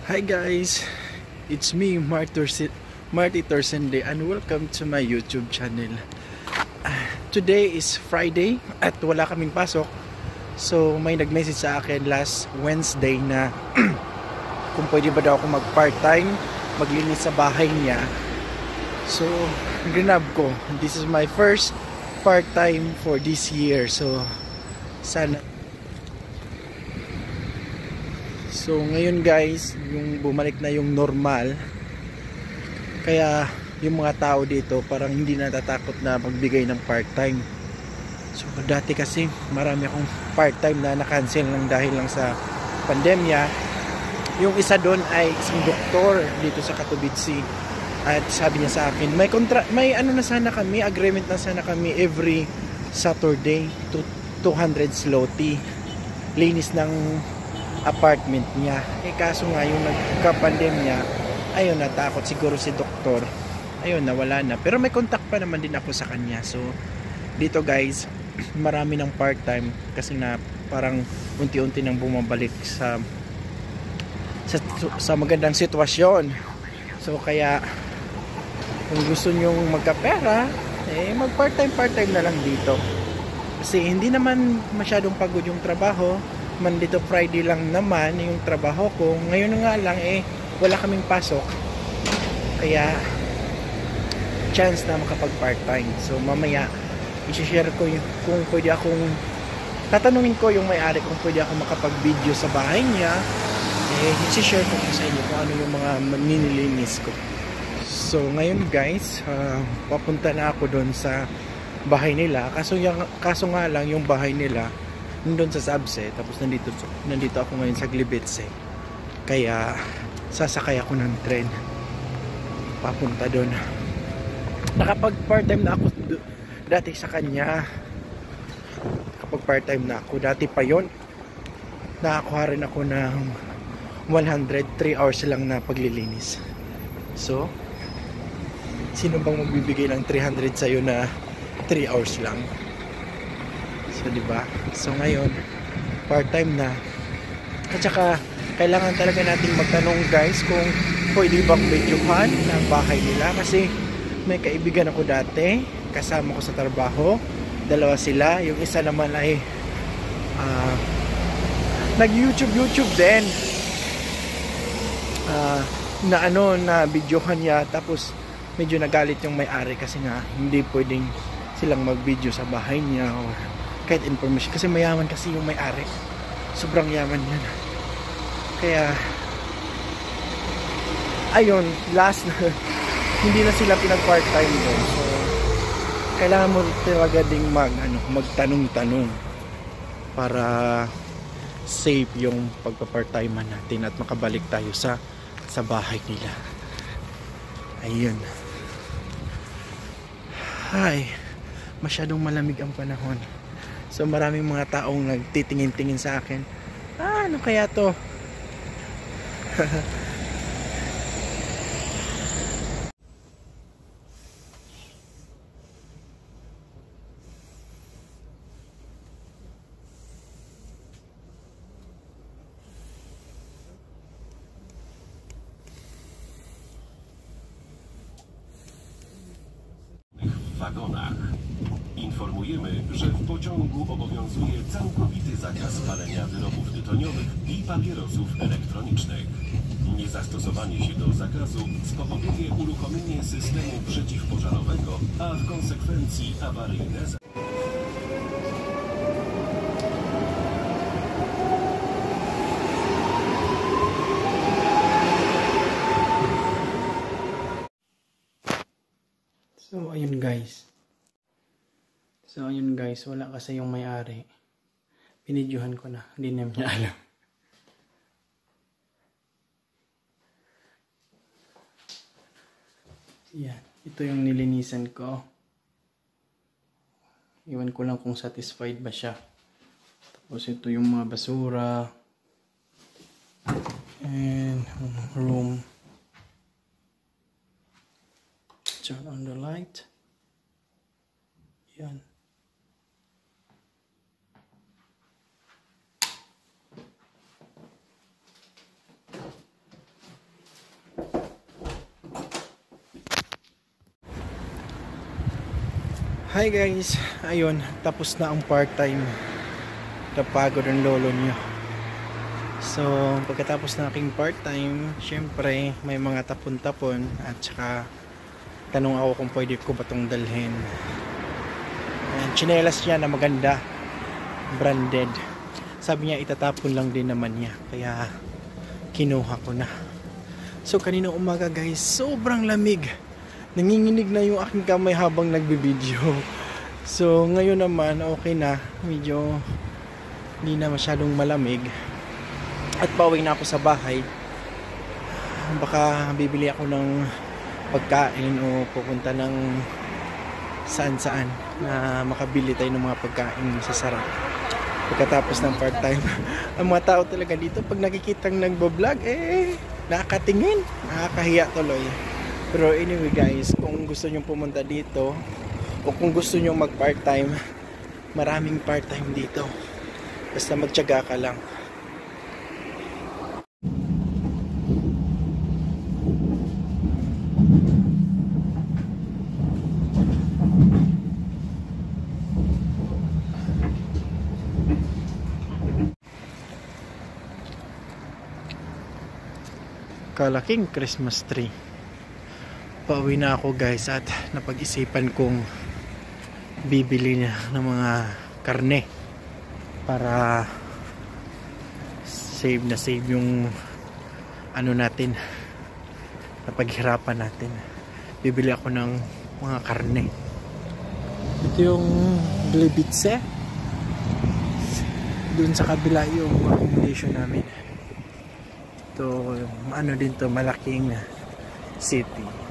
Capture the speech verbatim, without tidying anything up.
Hi guys, it's me Marty Marty Torsende and welcome to my YouTube channel. Uh, today is Friday at wala kaming pasok. So may nag-message sa akin last Wednesday na kung pwede ba daw ako mag part-time maglinis sa bahay niya. So grinab ko, this is my first part-time for this year. So sana So ngayon guys, yung bumalik na yung normal. Kaya yung mga tao dito parang hindi natatakot na magbigay ng part-time. So dati kasi marami akong part-time na na-cancel lang dahil lang sa pandemya. Yung isa doon ay isang doktor dito sa Katowice. At sabi niya sa akin, may kontra may ano na sana kami, agreement na sana kami every Saturday to two hundred zloty. Linis ng apartment niya. Eh kaso nga yung nagka-pandemya, ayun, natakot siguro si doktor. Ayun, nawala na. Pero may contact pa naman din ako sa kanya. So dito guys, marami ng part-time kasi na parang unti-unti nang bumabalik sa sa, sa magandang sitwasyon. So kaya kung gusto nyong magkapera, eh mag part-time part-time na lang dito. Kasi hindi naman masyadong pagod yung trabaho. Monday to Friday lang naman yung trabaho ko. Ngayon nga lang eh wala kaming pasok, kaya chance na makapag part-time. So mamaya i-share ko yung, kung pwede akong tatanungin ko yung may-ari kung pwede ako makapag-video sa bahay niya. Eh i-share ko sa inyo kung ano yung mga nililinis ko. So ngayon guys, uh, papunta na ako doon sa bahay nila. Kaso, yung, kaso nga lang yung bahay nila nandun sa Sabse, tapos nandito, nandito ako ngayon sa Gliwice. Kaya sasakay ako ng tren papunta doon. Nakapag part-time na ako dati sa kanya. Nakapag part-time na ako dati pa yon. Nakakuha rin ako ng one hundred, three hours lang na paglilinis. So sino bang magbibigay ng three hundred sa'yo na three hours lang? So, diba? So, ngayon, part-time na. At saka, kailangan talaga natin magtanong guys kung pwede bang videohan ng bahay nila. Kasi, may kaibigan ako dati, kasama ko sa trabaho. Dalawa sila. Yung isa naman ay uh, nag-YouTube YouTube din. Uh, na ano, na videohan niya. Tapos, medyo nagalit yung may-ari kasi nga, hindi pwedeng silang mag-video sa bahay niya or kahit information, kasi mayaman kasi yung may-ari, sobrang yaman yan. Kaya ayun, last na hindi na sila pinag part-time doon. So kailangan mo talaga ding mag, ano, magtanong-tanong para safe yung pagpa-part-timean natin at makabalik tayo sa sa bahay nila. Ayun. Hi, masyadong malamig ang panahon. So maraming mga taong nagtitingin-tingin sa akin. Ah, ano kaya to? W wagonach. Informujemy, że w pociągu obowiązuje całkowity zakaz palenia wyrobów tytoniowych i papierosów elektronicznych. Niezastosowanie się do zakazu spowoduje uruchomienie systemu przeciwpożarowego, a w konsekwencji awaryjne So ayun guys. So ayun guys, wala kasi yung may-ari. Binidyohan ko na, hindi naman niya alam. Yan, ito yung nilinisan ko. Iwan ko lang kung satisfied ba siya. Tapos ito yung mga basura. And room. Turn on the light. Yan. Hi guys, ayun, tapos na ang part-time. Napagod ang lolo niyo. So, pagkatapos ng aking part-time, syempre may mga tapon-tapon at saka tanong ako kung pwede ko ba itong dalhin. Ayan, tsinelas niya na maganda, branded. Sabi niya itatapon lang din naman niya, kaya kinuha ko na. So, kaninang umaga guys, sobrang lamig. Nanginginig na yung aking kamay habang nagbibideo. So ngayon naman okay na, medyo hindi na masyadong malamig at pauwi na ako sa bahay. Baka bibili ako ng pagkain o pupunta ng saan saan na makabili tayo ng mga pagkain masasarap pagkatapos ng part time. Ang mga tao talaga dito pag nakikitang nagbablog eh nakakatingin, nakakahiya tuloy. Pero anyway guys, kung gusto nyo pumunta dito o kung gusto nyo mag part time, maraming part time dito, basta magtiyaga ka lang. Kalaking Christmas tree. Pauwi na ako guys at napag-isipan kong bibili na ng mga karne para save na save yung ano natin, napaghirapan natin. Bibili ako ng mga karne. Ito yung glibitse. Doon sa kabila yung accommodation namin. Ito ano din to, malaking city.